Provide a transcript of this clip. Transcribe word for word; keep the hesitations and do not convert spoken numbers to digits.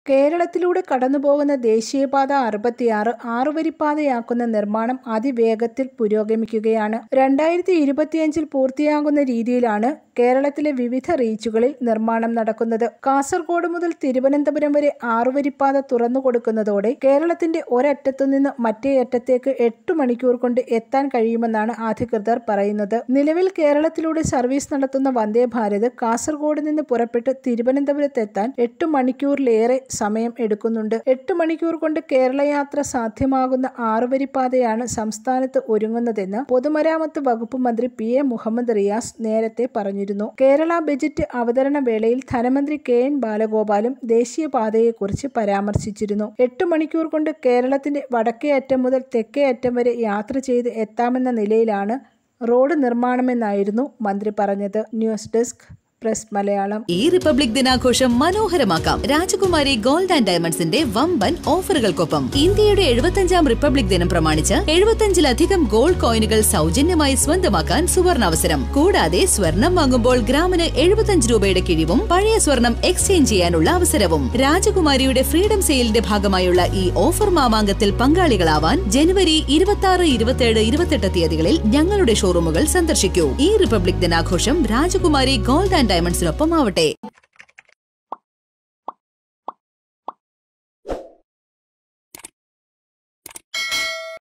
കേരളത്തിലൂടെ കടന്നുപോകുന്ന ദേശീയപാത അറുപത്തിയാറ് ആറുവരിപ്പാതയാക്കുന്ന നിർമ്മാണം അതിവേഗത്തിൽ പുരോഗമിക്കുകയാണ്. രണ്ടായിരത്തി ഇരുപത്തിയഞ്ചിൽ പൂർത്തിയാകുന്ന രീതിയിലാണ് കേരളത്തിലെ വിവിധ റീച്ചുകളിൽ നിർമ്മാണം നടക്കുന്നത്. കാസർഗോഡ് മുതൽ തിരുവനന്തപുരം വരെ ആറുവരിപ്പാത തുറന്നുകൊടുക്കുന്നതോടെ കേരളത്തിന്റെ ഒരറ്റത്തുനിന്ന് മറ്റേ അറ്റത്തേക്ക് എട്ടു മണിക്കൂർ കൊണ്ട് എത്താൻ കഴിയുമെന്നാണ് അധികൃതർ പറയുന്നത്. നിലവിൽ കേരളത്തിലൂടെ സർവീസ് നടത്തുന്ന വന്ദേ ഭാരത് കാസർഗോഡ് നിന്ന് പുറപ്പെട്ട് തിരുവനന്തപുരത്തെത്താൻ എട്ടു മണിക്കൂറിലേറെ സമയം എടുക്കുന്നുണ്ട്. എട്ട് മണിക്കൂർ കൊണ്ട് കേരള യാത്ര സാധ്യമാകുന്ന ആറുവരിപ്പാതയാണ് സംസ്ഥാനത്ത് ഒരുങ്ങുന്നതെന്ന് പൊതുമരാമത്ത് വകുപ്പ് മന്ത്രി പി എ മുഹമ്മദ് റിയാസ് നേരത്തെ പറഞ്ഞിരുന്നു. കേരള ബജറ്റ് അവതരണ വേളയിൽ ധനമന്ത്രി കെ എൻ ബാലഗോപാലും ദേശീയപാതയെക്കുറിച്ച് പരാമർശിച്ചിരുന്നു. എട്ട് മണിക്കൂർ കൊണ്ട് കേരളത്തിന്റെ വടക്കേ അറ്റം മുതൽ തെക്കേ അറ്റം വരെ യാത്ര ചെയ്ത് എത്താമെന്ന നിലയിലാണ് റോഡ് നിർമ്മാണമെന്നായിരുന്നു മന്ത്രി പറഞ്ഞത്. News desk press Malayalam. ഈ റിപ്പബ്ലിക് ദിനാഘോഷം മനോഹരമാക്കാം രാജകുമാരി ഗോൾഡ് ആൻഡ് ഡയമണ്ട്സിന്റെ വമ്പൻ ഓഫറുകൾക്കൊപ്പം. ഇന്ത്യയുടെ എഴുപത്തഞ്ചാം റിപ്പബ്ലിക് ദിനം പ്രമാണിച്ച് എഴുപത്തഞ്ചിലധികം ഗോൾഡ് കോയിനുകൾ സൗജന്യമായി സ്വന്തമാക്കാൻ സുവർണാവസരം. കൂടാതെ സ്വർണം വാങ്ങുമ്പോൾ ഗ്രാമിന് എഴുപത്തഞ്ച് രൂപയുടെ കിഴിവും പഴയ സ്വർണം എക്സ്ചേഞ്ച് ചെയ്യാനുള്ള അവസരവും. രാജകുമാരിയുടെ ഫ്രീഡം സെയിലിന്റെ ഭാഗമായുള്ള ഈ ഓഫർ മാമാങ്കത്തിൽ പങ്കാളികളാവാൻ ജനുവരി ഇരുപത്തി ആറ് ഇരുപത്തിയേഴ് ഇരുപത്തെട്ട് തീയതികളിൽ ഞങ്ങളുടെ ഷോറൂമുകൾ സന്ദർശിക്കൂ. ഈ റിപ്പബ്ലിക് ദിനാഘോഷം രാജകുമാരി ഗോൾഡ് ആൻഡ് ഡയമണ്ട്സിനൊപ്പം ആവട്ടെ.